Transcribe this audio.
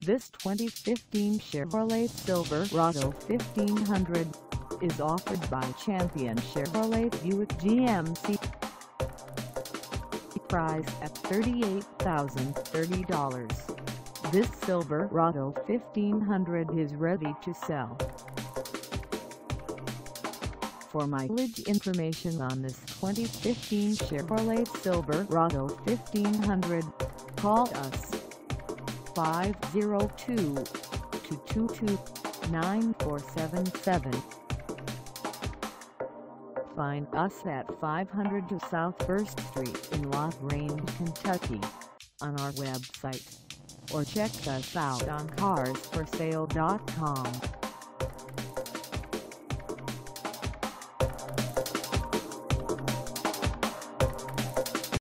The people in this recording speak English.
This 2015 Chevrolet Silverado 1500 is offered by Champion Chevrolet Buick GMC. Priced at $38,030, this Silverado 1500 is ready to sell. For mileage information on this 2015 Chevrolet Silverado 1500, call us 502-222-9477. Find us at 500 South 1st Street in La Grange, Kentucky, on our website, or check us out on carsforsale.com.